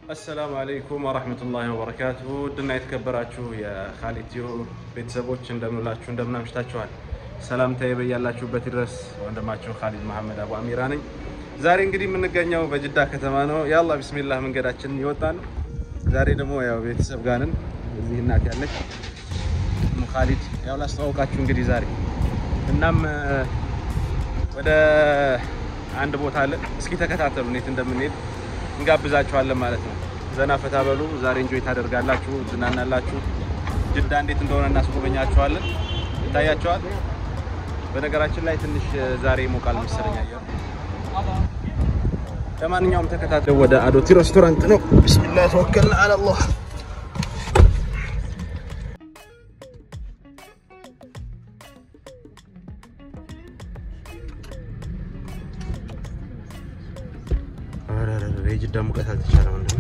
السلام عليكم ورحمة الله وبركاته. دنا يتكبراتشو يا خالتيو بيتسبوتش እንደምንላችሁ እንደምናምሽታችኋል ሰላም ታይበያላችሁ በትድረስ ወንድማችሁ ኻሊድ መሐመድ አቡ አሚራ ነኝ። ዛሬ እንግዲህ የምንገኘው በጅዳ ከተማ ነው። ያአላህ ቢስሚላህ መንገዳችን ይወጣን። ዛሬ ደግሞ ያው ቤተሰብ ጋር ነን። እዚህ እናት ያለች ኻሊድ ያው ላስተዋውቃችሁ እንግዲህ ዛሬ እናም ወደ አንድ ቦታ አለ። እስኪ ተከታተሉ እንዴት እንደምንሄድ እንጋብዛችኋለን ማለት ነው። ዘና ፈታ በሉ። ዛሬ እንጆይ ታደርጋላችሁ፣ ዝናናላችሁ። ጅዳ እንዴት እንደሆነ እናስጎበኛችኋለን። ይታያችኋል። በነገራችን ላይ ትንሽ ዛሬ ሞቃል መሰለኝ አየር። ለማንኛውም ተከታተሉ። ወደ አዶቲ ሬስቶራንት ነው። ቢስሚላህ ተወከልና አለ አላህ። የጅዳ ሙቀት አልተቻለም እንዴ?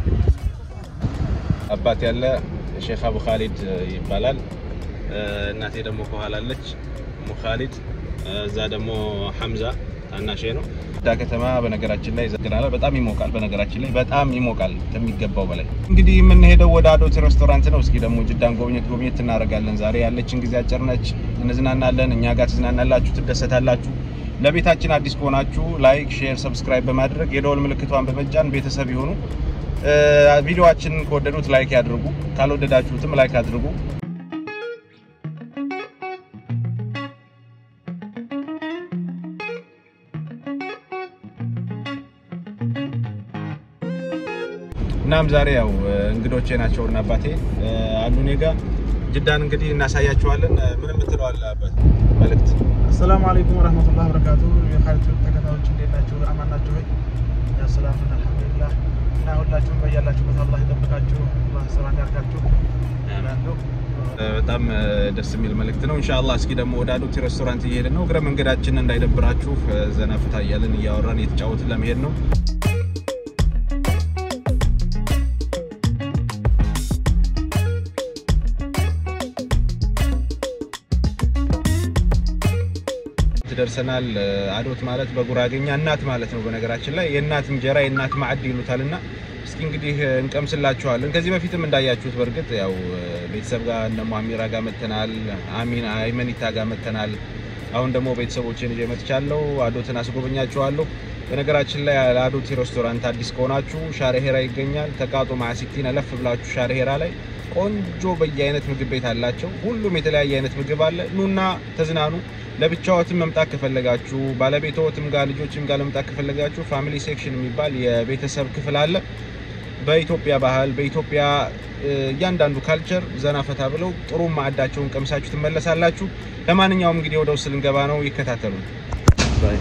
አባት ያለ ሼክ አቡ ኻሊድ ይባላል። እናቴ ደግሞ ከኋላለች ሙኻሊድ፣ እዛ ደግሞ ሐምዛ ታናሼ ነው። ጅዳ ከተማ በነገራችን ላይ ዘግናለ በጣም ይሞቃል። በነገራችን ላይ በጣም ይሞቃል ከሚገባው በላይ። እንግዲህ የምንሄደው ወደ አዶቲ ሬስቶራንት ነው። እስኪ ደግሞ ጅዳን ጎብኘት እናደርጋለን። ዛሬ ያለችን ጊዜ አጭር ነች። እንዝናናለን። እኛ ጋር ትዝናናላችሁ፣ ትደሰታላችሁ። ለቤታችን አዲስ ከሆናችሁ ላይክ፣ ሼር፣ ሰብስክራይብ በማድረግ የደወል ምልክቷን በመጫን ቤተሰብ ይሁኑ። ቪዲዮአችንን ከወደዱት ላይክ ያድርጉ፣ ካልወደዳችሁትም ላይክ አድርጉ። እናም ዛሬ ያው እንግዶቼ ናቸውና አባቴ አሉ እኔ ጋር ጅዳን እንግዲህ እናሳያችኋለን። ምንም ምትለዋል አባት መልእክት? السلام عليكم ورحمة الله وبركاته. يا خالد تكتاوች እንዴት ናችሁ? አማን ናችሁ ወይ? ያ ሰላም አልሐምዱሊላህ። እና ሁላችሁም በያላችሁበት አላህ ይጠብቃችሁ፣ አላህ ሰላም ያርጋችሁ። በጣም ደስ የሚል መልእክት ነው። ኢንሻአላህ እስኪ ደግሞ ወደ አዶቲ ሬስቶራንት እየሄድን ነው። እግረ መንገዳችንን እንዳይደብራችሁ ዘና ፈታ እያልን እያወራን እየተጫወትን ለመሄድ ነው። ደርሰናል። አዶት ማለት በጉራጌኛ እናት ማለት ነው። በነገራችን ላይ የእናት እንጀራ የእናት ማዕድ ይሉታልና እስኪ እንግዲህ እንቀምስላችኋለን። ከዚህ በፊትም እንዳያችሁት በርግጥ ያው ቤተሰብ ጋር እነ ሙአሚራ ጋር መተናል፣ አይመኒታ ጋር መተናል። አሁን ደግሞ ቤተሰቦችን ይዤ መጥቻለሁ። አዶትን አስጎበኛችኋለሁ። በነገራችን ላይ አዶቲ ሬስቶራንት አዲስ ከሆናችሁ ሻርሄራ ይገኛል። ተቃጦ ማሲቲና ለፍ ብላችሁ ሻርሄራ ላይ ቆንጆ በየአይነት ምግብ ቤት አላቸው። ሁሉም የተለያየ አይነት ምግብ አለ። ኑና ተዝናኑ። ለብቻዎትም መምጣት ከፈለጋችሁ ባለቤቶትም ጋር ልጆችም ጋር መምጣት ከፈለጋችሁ ፋሚሊ ሴክሽን የሚባል የቤተሰብ ክፍል አለ። በኢትዮጵያ ባህል በኢትዮጵያ እያንዳንዱ ካልቸር ዘና ፈታ ብለው ጥሩ ማዕዳቸውን ቀምሳችሁ ትመለሳላችሁ። ለማንኛውም እንግዲህ ወደ ውስጥ ልንገባ ነው። ይከታተሉ። ባይ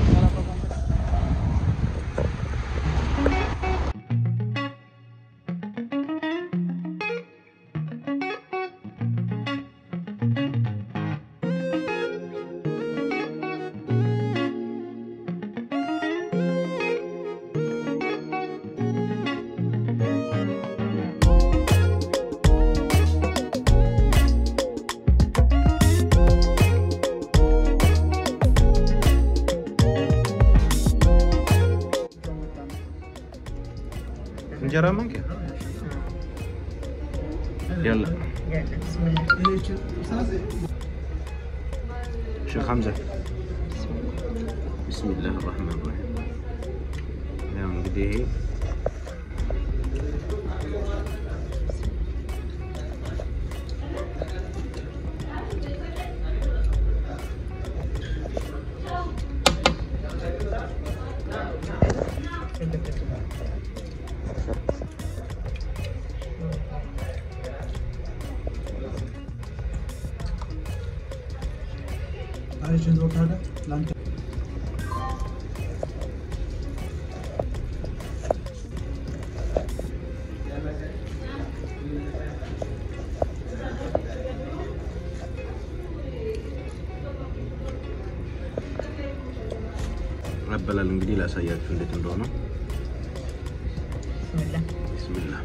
انجرى منك يلا شيخ حمزة بسم الله الرحمن الرحيم. يا مقديه عايش الوقت هذا لانت አበላል እንግዲህ ላሳያችሁ እንዴት እንደሆነ። ቢስሚላህ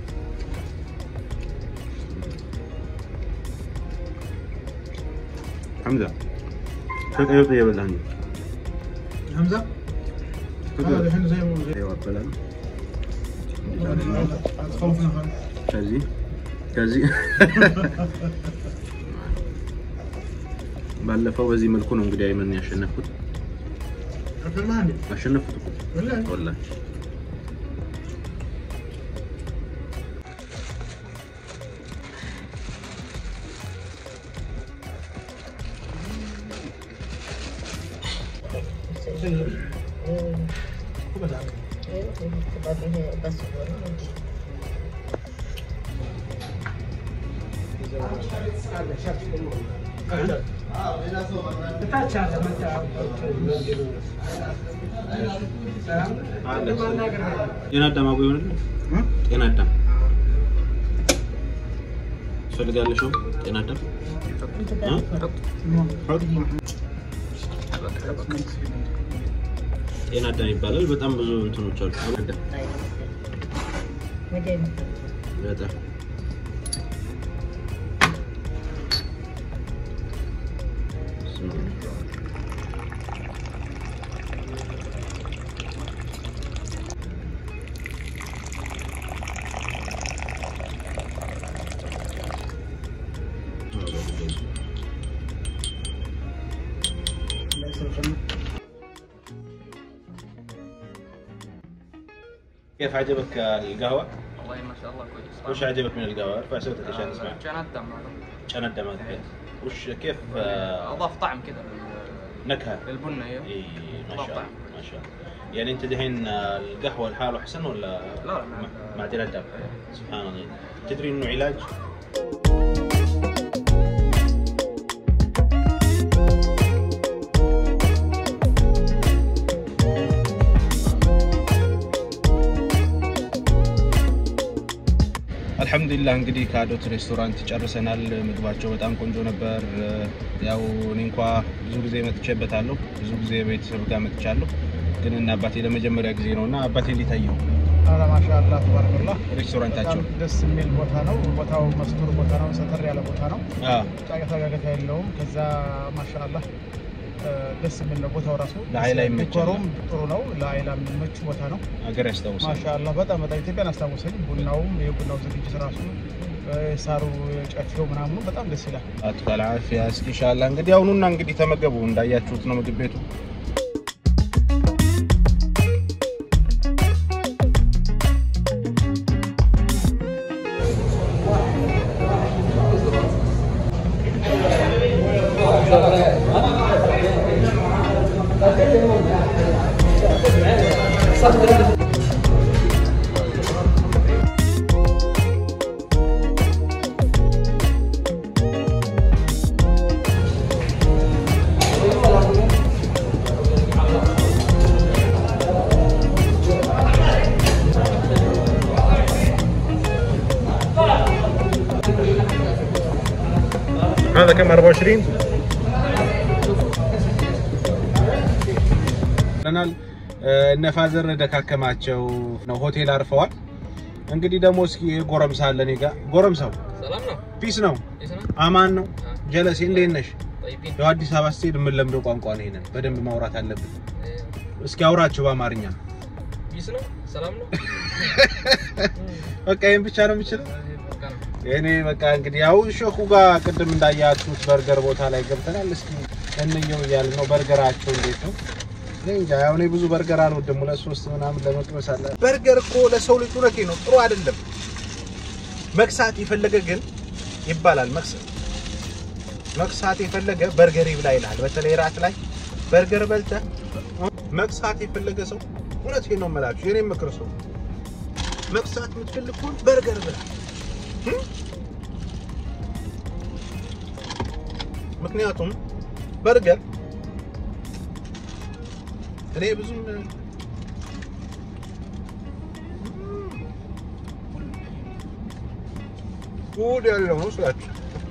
حمزة شو كيف يبلعني حمزة هذا الحين زي ما ايوه بلان كذي ባለፈው በዚህ መልኩ ነው እንግዲህ አይመን ያሸነፍኩት والله ينادم ابو يونس ينادم تፈልጋለሽ ينادم ينادم ይባላል በጣም ብዙ እንትኖች አሉ ينادم በጣም كيف عجبك القهوة؟ والله ما شاء الله كويس. وش عجبك من القهوة؟ ارفع صوتك عشان نسمع. كان الدم هذا. كان الدم هذا. وش كيف اضاف طعم كذا نكهة للبنة ايوه. اي ما شاء الله ما شاء الله. يعني انت دحين القهوة لحاله احسن ولا لا مع دير الدم؟ سبحان الله. تدري انه علاج؟ አልহামዱሊላህ እንግዲህ ካዶት ሬስቶራንት ጨርሰናል ምግባቸው በጣም ቆንጆ ነበር ያው እኔ እንኳን ብዙ ጊዜ መጥቼበታለሁ ብዙ ጊዜ ቤተሰብ ጋር መጥቻለሁ ግን እና አባቴ ለመጀመሪያ ጊዜ ነውና አባቴ እንዲታየው አላ ማሻአላህ ተባረከላህ ሬስቶራንታቸው ደስ የሚል ቦታ ነው ቦታው መስቱር ቦታ ነው ሰተር ያለ ቦታ ነው ጫገታ ጋገታ የለውም ከዛ ማሻአላህ ደስ የሚል ነው ቦታው ራሱ ለአይላ ይመቻል ጥሩ ነው ለአይላ ምቹ ቦታ ነው አገር ያስታውሳል ማሻአላህ በጣም ኢትዮጵያን አስታውሰኝ ቡናውም የቡናው ዝግጅት ራሱ ሳሩ ጨፌው ምናምኑ በጣም ደስ ይላል አጥቃላ አፊያ እስኪ ኢንሻአላህ እንግዲህ አሁንና እንግዲህ ተመገቡ እንዳያችሁት ነው ምግብ ቤቱ هذا كم 24 لنال ነፋዘር ደካከማቸው ነው ሆቴል አርፈዋል እንግዲህ ደሞ እስኪ ጎረምሳ አለ እኔ ጋር ጎረምሳው ሰላም ነው ፒስ ነው አማን ነው ጀለሲ እንዴት ነሽ ያው አዲስ አበባ ስትሄድ ምን ለምደው ቋንቋ ነው ይሄንን በደንብ ማውራት አለብን እስኪ አውራቸው በአማርኛ ፒስ ነው ሰላም ነው በቃ ይሄን ብቻ ነው የምችለው እኔ በቃ እንግዲህ ያው ሾኩ ጋር ቅድም እንዳያችሁት በርገር ቦታ ላይ ገብተናል እስኪ እንየው ያለ ነው በርገራቸው እንዴት ነው እንጃ ያው እኔ ብዙ በርገር አልወድም ሁለት ሶስት ምናምን ለመቅመስ አለ በርገር እኮ ለሰው ልጅ ኡረቴ ነው ጥሩ አይደለም መክሳት ይፈልገ ግን ይባላል መክሳት ይፈልገ በርገር ይብላ ይላል በተለይ ራት ላይ በርገር በልተ መክሳት ይፈልገ ሰው ኡረቴ ነው መላችሁ የኔ ምክር ሰው መክሳት የምትፈልግ ከሆነ በርገር ብላ ምክንያቱም በርገር እኔ ብዙም ጉድ ያለው ነው ስላችሁ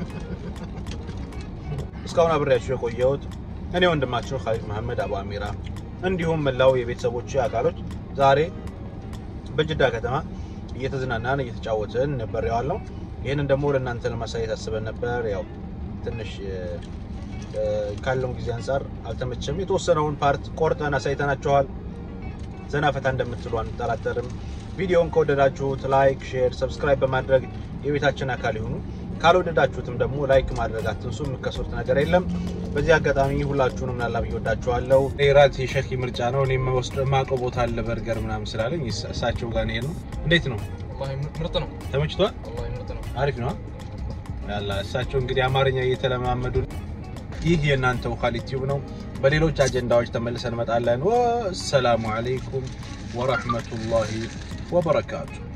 እስካሁን አብሬያችሁ የቆየሁት እኔ ወንድማችሁ ኻሊድ መሐመድ አቡ አሚራ እንዲሁም መላው የቤተሰቦቼ አካሎች ዛሬ በጅዳ ከተማ እየተዝናናን እየተጫወትን ነበር ያለው ይሄንን ደግሞ ለእናንተ ለማሳየት አስበን ነበር ያው ትንሽ ካለው ጊዜ አንፃር አልተመቸም የተወሰነውን ፓርት ቆርጠን አሳይተናችኋል ዘና ፈታ እንደምትሉ አንጠራጠርም ቪዲዮውን ከወደዳችሁት ላይክ ሼር ሰብስክራይብ በማድረግ የቤታችን አካል ይሁኑ ካልወደዳችሁትም ደግሞ ላይክ ማድረግ አትንሱ ምከሱት ነገር የለም በዚህ አጋጣሚ ሁላችሁንም ላላብ ይወዳችኋለሁ ሬራት የሸኺ ምርጫ ነው እኔም ወስደ ማቀው ቦታ አለ በርገር ምናምን ስላለኝ እሳቸው ጋር ነው እንዴት ነው والله ምርጥ ነው ተመችቷል والله ምርጥ ነው አሪፍ ነው ያላ እሳቸው እንግዲህ አማርኛ እየተለማመዱ ይህ የናንተው ኻሊድ ቲዩብ ነው በሌሎች አጀንዳዎች ተመልሰን መጣለን ወሰላሙ አለይኩም ወራህመቱላሂ ወበረካቱ